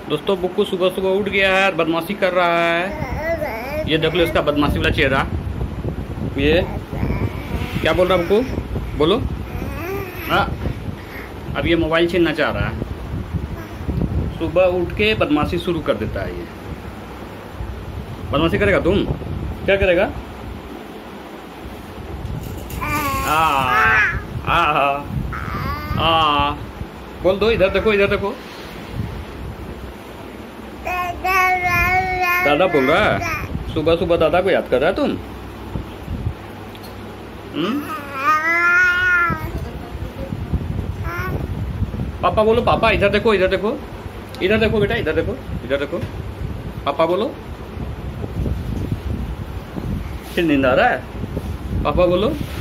दोस्तों बुक्कू सुबह सुबह उठ गया है और बदमाशी कर रहा है। ये देख लो इसका बदमाशी वाला चेहरा। ये क्या बोल रहा बुक्कू, बोलो। अब ये मोबाइल छीनना चाह रहा है। सुबह उठ के बदमाशी शुरू कर देता है। ये बदमाशी करेगा, तुम क्या करेगा? आ आ आ बोल दो, इधर देखो, इधर देखो। दादा बोल रहा है। सुबह सुबह दादा को याद कर रहा है तुम? पापा बोलो, पापा इधर देखो, इधर देखो, इधर देखो बेटा, इधर देखो, इधर देखो। पापा बोलो। फिर नींद आ रहा है? पापा बोलो।